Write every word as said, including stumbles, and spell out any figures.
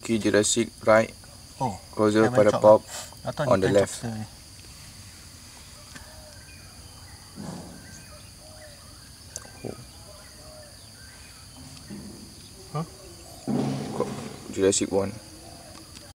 Okay, Jurassic right, Oh, Krauser haven't pada chop pop lah. I thought on you the can left. chop the- Jurassic one.